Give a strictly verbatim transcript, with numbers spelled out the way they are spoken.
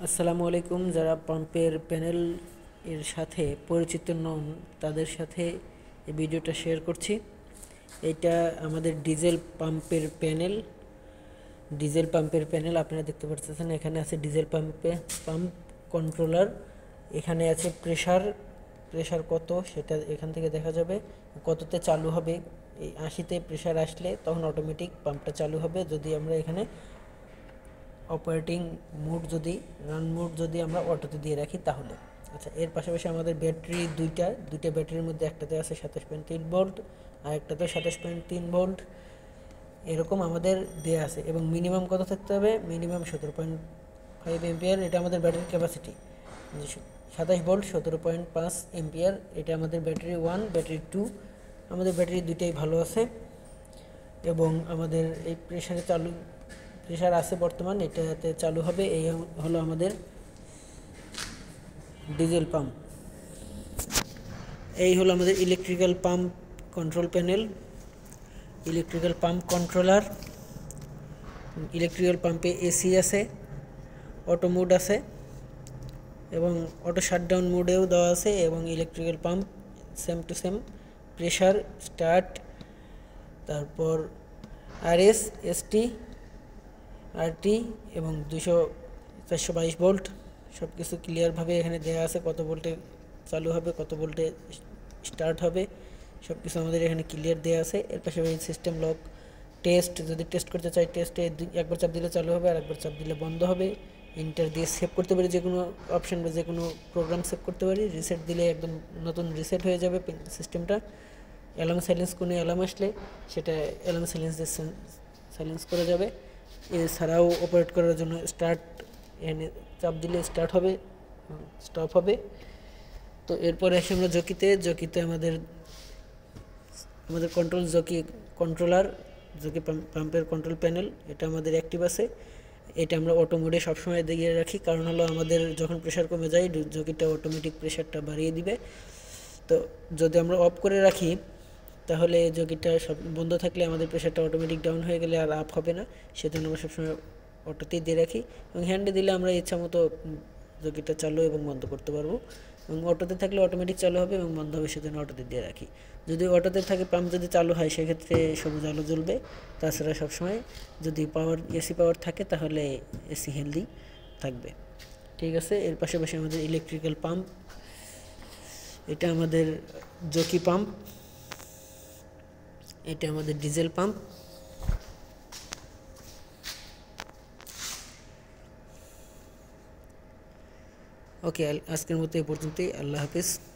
আসসালামু আলাইকুম। যারা পাম্পের প্যানেল এর সাথে পরিচিত নন তাদের সাথে এই ভিডিওটা শেয়ার করছি। এটা আমাদের ডিজেল পাম্পের প্যানেল ডিজেল পাম্পের প্যানেল আপনারা দেখতে পাচ্ছেন। এখানে আছে ডিজেল পাম্পে পাম্প কন্ট্রোলার, এখানে আছে প্রেসার প্রেসার কত সেটা এখান থেকে দেখা যাবে, কততে চালু হবে। এই আশিতে প্রেসার আসলে তখন অটোমেটিক পাম্পটা চালু হবে। যদি আমরা এখানে অপারেটিং মোড যদি রান মোড যদি আমরা অটোতে দিয়ে রাখি তাহলে। আচ্ছা, এর পাশাপাশি আমাদের ব্যাটারি দুইটা দুইটা ব্যাটারির মধ্যে একটাতে আছে সাতাশ পয়েন্ট তিন ভোল্ট আর একটাতে সাতাশ পয়েন্ট তিন ভোল্ট এরকম আমাদের দেয়া আছে। এবং মিনিমাম কত থাকতে হবে? মিনিমাম সতেরো পয়েন্ট ফাইভ এম্পিয়ার। এটা আমাদের ব্যাটারির ক্যাপাসিটি সাতাশ ভোল্ট সতেরো পয়েন্ট পাঁচ এম্পিয়ার। এটা আমাদের ব্যাটারি ওয়ান। ব্যাটারি টু আমাদের ব্যাটারি দুইটাই ভালো আছে। এবং আমাদের এই প্রেসারে চালু প্রেসার আছে বর্তমান, এটাতে চালু হবে। এই হলো আমাদের ডিজেল পাম্প। এই হলো আমাদের electrical pump control panel, electrical pump controller. Electrical পাম্পে এসি আছে, অটো মোড আছে এবং অটো শাটডাউন মোডেও দেওয়া আছে। এবং electrical pump same to same pressure, start, তারপর আরএস, এসটি, আরটি এবং দুশো চারশো বাইশ ভোল্ট সব কিছু ক্লিয়ারভাবে এখানে দেওয়া আছে। কত ভোল্টে চালু হবে, কত ভোল্টে স্টার্ট হবে, সব কিছু আমাদের এখানে ক্লিয়ার দেওয়া আছে। এর পাশাপাশি সিস্টেম লক, টেস্ট, যদি টেস্ট করতে চাই টেস্টে একবার চাপ দিলে চালু হবে আর একবার চাপ দিলে বন্ধ হবে। ইন্টার দিয়ে সেভ করতে পারি, যে কোনো অপশান বা যে কোনো প্রোগ্রাম সেভ করতে পারি। রিসেট দিলে একদম নতুন রিসেট হয়ে যাবে সিস্টেমটা। অ্যালার্ম সাইলেন্স কোনো অ্যালার্ম আসলে সেটা অ্যালার্ম সাইলেন্স দিয়ে সাইলেন্স করা যাবে। এছাড়াও অপারেট করার জন্য স্টার্ট এখানে চাপ দিলে স্টার্ট হবে, স্টপ হবে। তো এরপরে আসি আমরা জকিতে। জকিতে আমাদের আমাদের কন্ট্রোল জকি কন্ট্রোলার, জকি পাম্পের কন্ট্রোল প্যানেল, এটা আমাদের অ্যাক্টিভ আছে। এটা আমরা অটো মোডে সবসময় দিয়ে রাখি, কারণ হলো আমাদের যখন প্রেশার কমে যায় জকিটা অটোমেটিক প্রেশারটা বাড়িয়ে দিবে। তো যদি আমরা অফ করে রাখি তাহলে জকিটা সব বন্ধ থাকলে আমাদের প্রেশারটা অটোমেটিক ডাউন হয়ে গেলে আর আপ হবে না। সেজন্য আমরা সবসময় অটোতেই দিয়ে রাখি। এবং হ্যান্ডে দিলে আমরা ইচ্ছা মতো জকিটা চালু এবং বন্ধ করতে পারবো। এবং অটোতে থাকলে অটোমেটিক চালু হবে এবং বন্ধ হবে, সেজন্য অটোতে দিয়ে রাখি। যদি অটোতে থাকে পাম্প যদি চালু হয় সেক্ষেত্রে সবুজ আলো জ্বলবে। তাছাড়া সবসময় যদি পাওয়ার এসি পাওয়ার থাকে তাহলে এসি হেলদি থাকবে। ঠিক আছে। এর পাশাপাশি আমাদের ইলেকট্রিক্যাল পাম্প, এটা আমাদের জকি পাম্প, এটা আমাদের ডিজেল পাম্প। ওকে, আজকের মতো এই পর্যন্তই। আল্লাহ হাফিজ।